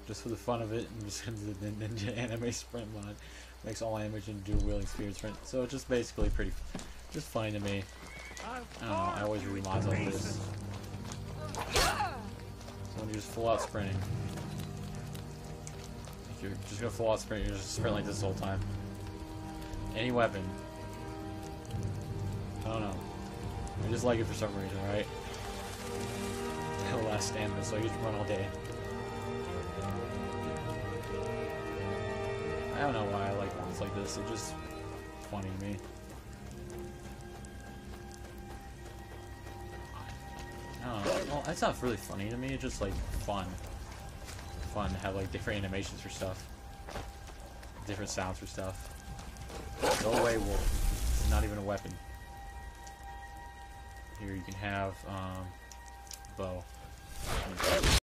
just for the fun of it, and just into the Ninja Anime Sprint mod. Makes all animation do wheeling speed sprint. So it's just basically just funny to me. I don't know, I always read mods like this. So when you're just full out sprinting, if you're just gonna full out sprint, you're just sprint like this the whole time. Any weapon. I don't know. I just like it for some reason, right? It'll last stamina, so I can run all day. I don't know why I like ones like this. It's just funny to me. I don't know. Well, it's not really funny to me. It's just like fun. Fun to have like different animations for stuff, different sounds for stuff. Go away, wolf. It's not even a weapon. Here you can have bow.